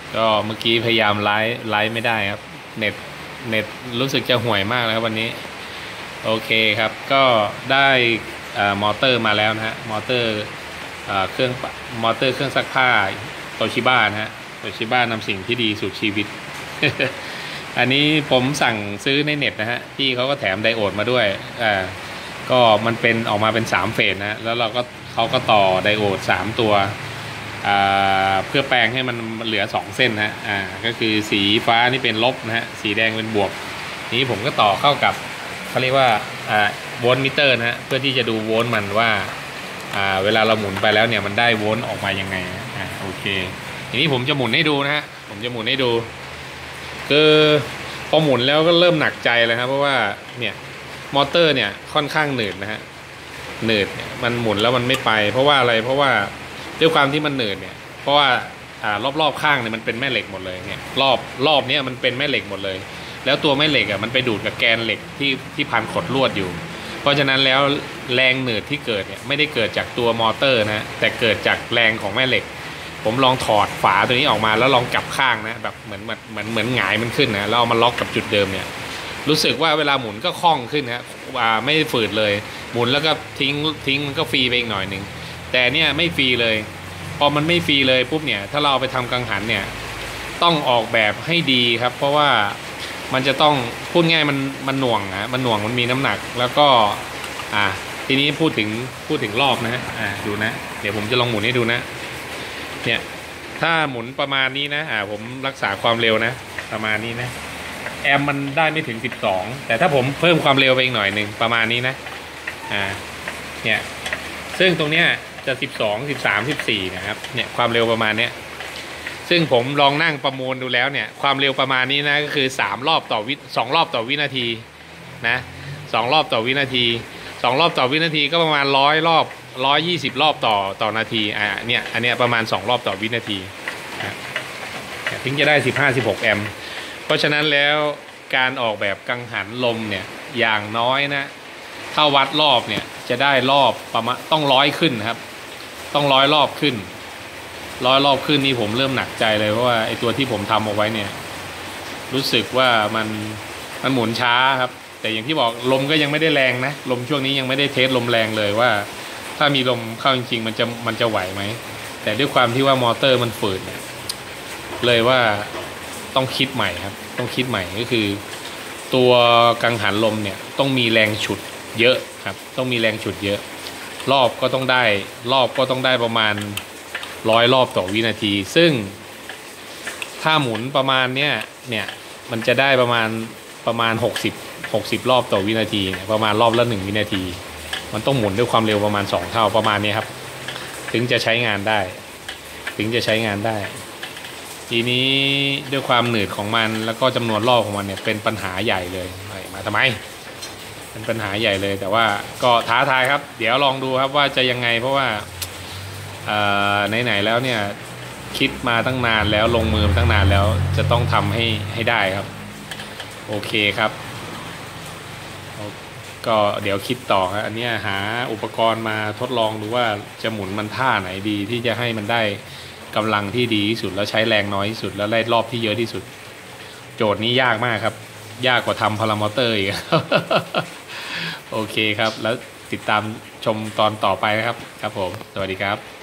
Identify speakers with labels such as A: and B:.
A: ก็เมื่อกี้พยายามไลฟ์ไม่ได้ครับเน็ตเน็ตรู้สึกจะห่วยมากแล้วครับวันนี้โอเคครับก็ได้มอเตอร์มาแล้วนะฮะมอเตอร์เครื่องมอเตอร์เครื่องซักผ้าโตชิบ้านะฮะโตชิบ้านำสิ่งที่ดีสู่ชีวิต อันนี้ผมสั่งซื้อในเน็ตนะฮะพี่เขาก็แถมไดโอดมาด้วยก็มันเป็นออกมาเป็น3เฟสนะแล้วเขาก็ต่อไดโอด3ตัวเพื่อแปลงให้มันเหลือ2เส้นนะก็คือสีฟ้านี่เป็นลบนะฮะสีแดงเป็นบวกนี้ผมก็ต่อเข้ากับเขาเรียกว่าโวลต์มิเตอร์นะฮะเพื่อที่จะดูโวลต์มันว่าเวลาเราหมุนไปแล้วเนี่ยมันได้โวลต์ออกมายังไงโอเคทีนี้ผมจะหมุนให้ดูนะฮะผมจะหมุนให้ดูคือพอหมุนแล้วก็เริ่มหนักใจเลยครับเพราะว่าเนี่ยมอเตอร์เนี่ยค่อนข้างหนืดนะฮะหนืดมันหมุนแล้วมันไม่ไปเพราะว่าอะไรเพราะว่าด้วยความที่มันหนืดเนี่ยเพราะว่ารอบข้างเนี่ยมันเป็นแม่เหล็กหมดเลยเนี่ยรอบเนี้ยมันเป็นแม่เหล็กหมดเลยแล้วตัวแม่เหล็กมันไปดูดกับแกนเหล็กที่พันขดลวดอยู่เพราะฉะนั้นแล้วแรงหนืดที่เกิดเนี่ยไม่ได้เกิดจากตัวมอเตอร์นะแต่เกิดจากแรงของแม่เหล็กผมลองถอดฝาตัวนี้ออกมาแล้วลองกลับข้างนะแบบเหมือนหงายมันขึ้นนะแล้วเอามาล็อกกับจุดเดิมเนี่ยรู้สึกว่าเวลาหมุนก็คล่องขึ้นนะไม่ฝืดเลยหมุนแล้วก็ทิ้งมันก็ฟรีไปอีกหน่อยหนึ่งแต่เนี่ยไม่ฟรีเลยพอมันไม่ฟรีเลยปุ๊บเนี่ยถ้าเราเอาไปทำกังหันเนี่ยต้องออกแบบให้ดีครับเพราะว่ามันจะต้องพูดง่ายมันหน่วงนะมันหน่วงมันมีน้ำหนักแล้วก็ทีนี้พูดถึงรอบนะฮะดูนะเดี๋ยวผมจะลองหมุนให้ดูนะเนี่ยถ้าหมุนประมาณนี้นะผมรักษาความเร็วนะประมาณนี้นะแอมมันได้ไม่ถึง12แต่ถ้าผมเพิ่มความเร็วไปอีกหน่อยหนึ่งประมาณนี้นะเนี่ยซึ่งตรงเนี้ยจะ12 13 14นะครับเนี่ยความเร็วประมาณเนี้ยซึ่งผมลองนั่งประมวลดูแล้วเนี่ยความเร็วประมาณนี้นะก็คือ2 รอบต่อวินาทีนะ2 รอบต่อวินาที2 รอบต่อวินาทีก็ประมาณ100 รอบ120 รอบต่อนาทีเนี่ยอันเนี้ยประมาณ2 รอบต่อวินาทีถึงจะได้15-16 แอมป์เพราะฉะนั้นแล้วการออกแบบกังหันลมเนี่ยอย่างน้อยนะถ้าวัดรอบเนี่ยจะได้รอบประมาณต้อง100ขึ้นครับต้อง100 รอบขึ้น100 รอบขึ้นนี่ผมเริ่มหนักใจเลยเพราะว่าไอตัวที่ผมทำเอาไว้เนี่ยรู้สึกว่ามันหมุนช้าครับแต่อย่างที่บอกลมก็ยังไม่ได้แรงนะลมช่วงนี้ยังไม่ได้เทสลมแรงเลยว่าถ้ามีลมเข้าจริงๆมันจะไหวไหมแต่ด้วยความที่ว่ามอเตอร์มันฝืดเนี่ยเลยว่าต้องคิดใหม่ครับต้องคิดใหม่ก็คือตัวกังหันลมเนี่ยต้องมีแรงฉุดเยอะครับต้องมีแรงฉุดเยอะรอบก็ต้องได้ประมาณ100 รอบต่อวินาทีซึ่งถ้าหมุนประมาณเนี่ยมันจะได้ประมาณ60 รอบต่อวินาทีประมาณรอบละ1 วินาทีมันต้องหมุนด้วยความเร็วประมาณ2 เท่าประมาณนี้ครับถึงจะใช้งานได้ทีนี้ด้วยความหนืดของมันแล้วก็จำนวนรอบของมันเนี่ยเป็นปัญหาใหญ่เลยมาทำไมเป็นปัญหาใหญ่เลยแต่ว่าก็ท้าทายครับเดี๋ยวลองดูครับว่าจะยังไงเพราะว่าไหนแล้วเนี่ยคิดมาตั้งนานแล้วลงมือมาตั้งนานแล้วจะต้องทำให้ได้ครับโอเคครับก็เดี๋ยวคิดต่อครับอันนี้หาอุปกรณ์มาทดลองดูว่าจะหมุนมันท่าไหนดีที่จะให้มันได้กำลังที่ดีที่สุดแล้วใช้แรงน้อยที่สุดแล้วได้รอบที่เยอะที่สุดโจทย์นี้ยากมากครับยากกว่าทำพารามอเตอร์อีก โอเคครับแล้วติดตามชมตอนต่อไปนะครับผมสวัสดีครับ